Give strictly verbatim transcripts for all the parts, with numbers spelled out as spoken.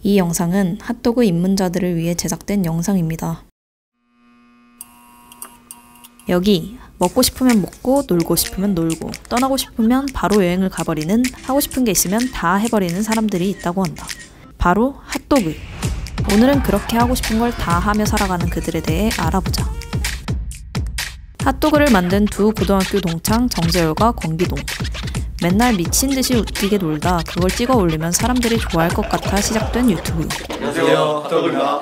이 영상은 핫도그 입문자들을 위해 제작된 영상입니다. 여기 먹고 싶으면 먹고 놀고 싶으면 놀고 떠나고 싶으면 바로 여행을 가버리는 하고 싶은 게 있으면 다 해버리는 사람들이 있다고 한다. 바로 핫도그. 오늘은 그렇게 하고 싶은 걸 다 하며 살아가는 그들에 대해 알아보자. 핫도그를 만든 두 고등학교 동창 정재열과 권기동. 맨날 미친듯이 웃기게 놀다 그걸 찍어 올리면 사람들이 좋아할 것 같아 시작된 유튜브. 안녕하세요, 핫도그입니다.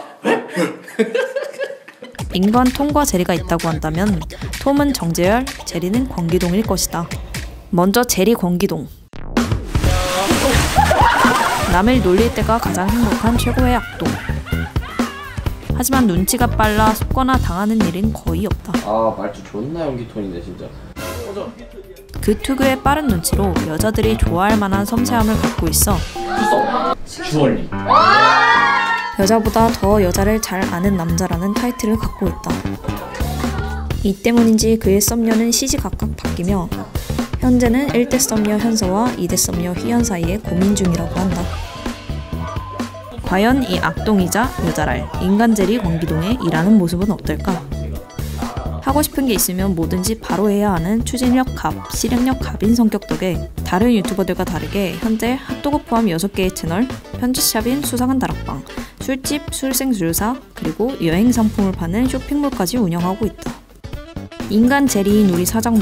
인간 톰과 제리가 있다고 한다면 톰은 정재열, 제리는 권기동일 것이다. 먼저 제리 권기동. 남을 놀릴 때가 가장 행복한 최고의 악동. 하지만 눈치가 빨라 속거나 당하는 일은 거의 없다. 아, 말투 존나 연기 톤인데 진짜. 그 특유의 빠른 눈치로 여자들이 좋아할 만한 섬세함을 갖고 있어 주얼리. 여자보다 더 여자를 잘 아는 남자라는 타이틀을 갖고 있다. 이 때문인지 그의 썸녀는 시시각각 바뀌며 현재는 일 대 썸녀 현서와 이 대 썸녀 희연 사이에 고민 중이라고 한다. 과연 이 악동이자 여자랄 인간제리 권기동의 일하는 모습은 어떨까? 하고 싶은 게 있으면 뭐든지 바로 해야 하는 추진력 갑, 실행력 갑인 성격 덕에 다른 유튜버들과 다르게 현재 핫도그 포함 여섯 개의 채널, 편집샵인 수상한 다락방, 술집, 술생술사, 그리고 여행 상품을 파는 쇼핑몰까지 운영하고 있다. 인간 제리인 우리 사장놈.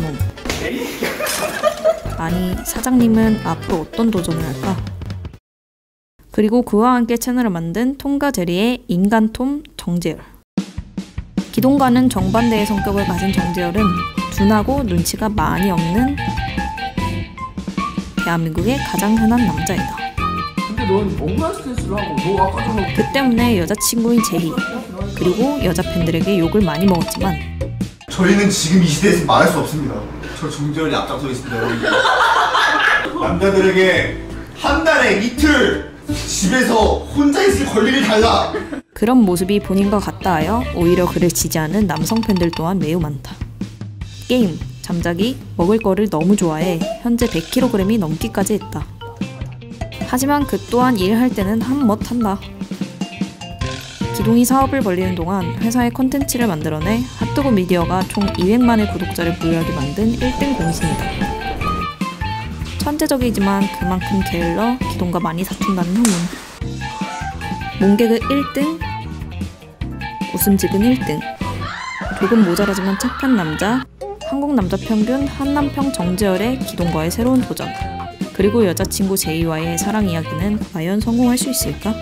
아니, 사장님은 앞으로 어떤 도전을 할까? 그리고 그와 함께 채널을 만든 톰과 제리의 인간 톰 정재열. 기동과는 정반대의 성격을 가진 정재열은 둔하고 눈치가 많이 없는 대한민국의 가장 흔한 남자이다. 근데 넌 뭔가 스트레스를 하고 너 아까 전에 그 때문에 여자친구인 제리, 그리고 여자 팬들에게 욕을 많이 먹었지만 저희는 지금 이 시대에서 말할 수 없습니다. 저 정재열이 앞장서 있습니다. 남자들에게 한 달에 이틀 집에서 혼자 있을 권리를 달라. 그런 모습이 본인과 같다 하여 오히려 그를 지지하는 남성 팬들 또한 매우 많다. 게임, 잠자기, 먹을 거를 너무 좋아해 현재 백 킬로그램이 넘기까지 했다. 하지만 그 또한 일할 때는 한몫 한다. 기동이 사업을 벌리는 동안 회사에 콘텐츠를 만들어내 핫도그 미디어가 총 이백만의 구독자를 보유하게 만든 일 등 공신이다. 천재적이지만 그만큼 게을러 기동과 많이 다툰다는 후문. 몸개그 일 등, 웃음직은 일 등, 조금 모자라지만 착한 남자, 한국 남자 평균 한남평 정재열의 기동과의 새로운 도전, 그리고 여자친구 제이와의 사랑 이야기는 과연 성공할 수 있을까?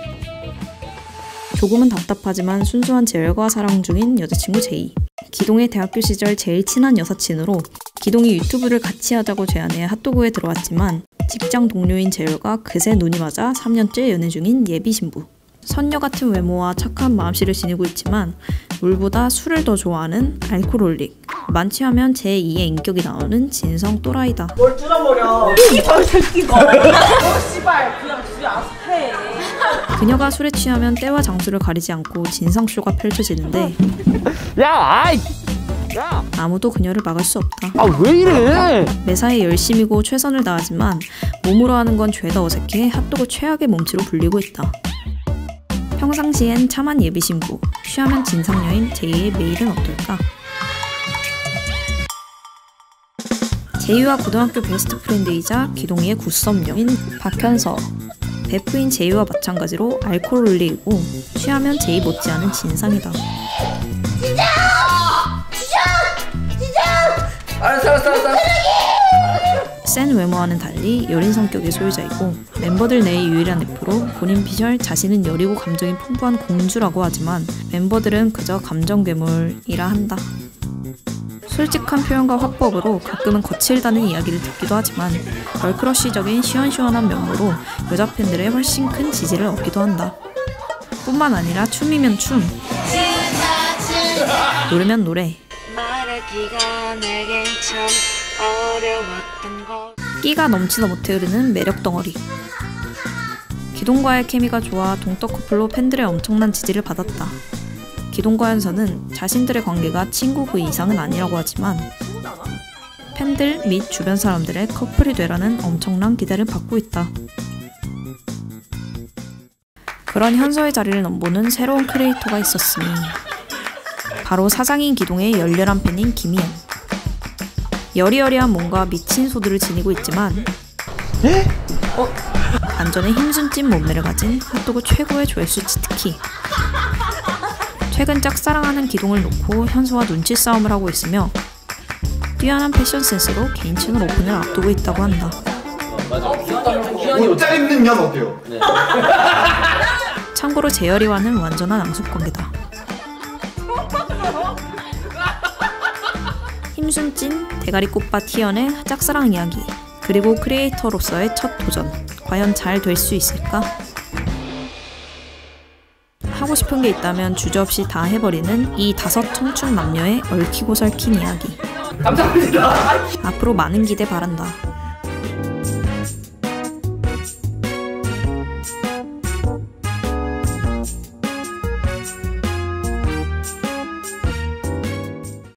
조금은 답답하지만 순수한 재열과 사랑 중인 여자친구 제이. 기동의 대학교 시절 제일 친한 여사친으로 기동이 유튜브를 같이 하자고 제안해 핫도그에 들어왔지만 직장 동료인 재열과 그새 눈이 맞아 삼 년째 연애 중인 예비 신부. 선녀 같은 외모와 착한 마음씨를 지니고 있지만 물보다 술을 더 좋아하는 알코올릭. 만취하면 제이의 인격이 나오는 진성 또라이다. 뭘 뚫어버려. 이 새끼가. 어 씨발 그냥 집에 알아서 해. 그녀가 술에 취하면 때와 장소를 가리지 않고 진상쇼가 펼쳐지는데 야, 아이. 야. 아무도 그녀를 막을 수 없다. 아, 왜 이래? 매사에 열심이고 최선을 다하지만 몸으로 하는 건 죄다 어색해 핫도그 최악의 몸치로 불리고 있다. 평상시엔 참한 예비신부, 취하면 진상녀인 제이의 매일은 어떨까? 제이와 고등학교 베스트 프렌드이자 기동이의 굿썸녀인 박현서. 베프인 제이와 마찬가지로 알코올릭이고 취하면 제이 못지않은 진상이다. 진정! 진정! 진정! 알았어, 알았어, 알았어. 센 외모와는 달리 여린 성격의 소유자이고 멤버들 내의 유일한 F로 본인 비주얼 자신은 여리고 감정이 풍부한 공주라고 하지만 멤버들은 그저 감정 괴물이라 한다. 솔직한 표현과 화법으로 가끔은 거칠다는 이야기를 듣기도 하지만 걸크러쉬적인 시원시원한 면모로 여자 팬들의 훨씬 큰 지지를 얻기도 한다. 뿐만 아니라 춤이면 춤, 노래면 노래, 끼가 넘치다 못해 흐르는 매력 덩어리. 기동과의 케미가 좋아 동떡 커플로 팬들의 엄청난 지지를 받았다. 기동과 현서는 자신들의 관계가 친구 그 이상은 아니라고 하지만 팬들 및 주변 사람들의 커플이 되라는 엄청난 기대를 받고 있다. 그런 현서의 자리를 넘보는 새로운 크리에이터가 있었으니 바로 사장인 기동의 열렬한 팬인 김희연. 여리여리한 몸과 미친 소들을 지니고 있지만 어? 반전에 힘준 찐 몸매를 가진 핫도그 최고의 조회수 치트키. 최근 짝사랑하는 기동을 놓고 현서와 눈치 싸움을 하고 있으며 뛰어난 패션 센스로 개인 채널 오픈을 앞두고 있다고 한다. 옷 잘 입는 년 어때요? 참고로 재열이와는 완전한 앙숙관계다. 힘순 찐 대가리 꽃밭 희연의 짝사랑 이야기, 그리고 크리에이터로서의 첫 도전, 과연 잘 될 수 있을까? 하고 싶은 게 있다면 주저없이 다 해버리는 이 다섯 청춘 남녀의 얽히고 설킨 이야기. 감사합니다. 앞으로 많은 기대 바란다.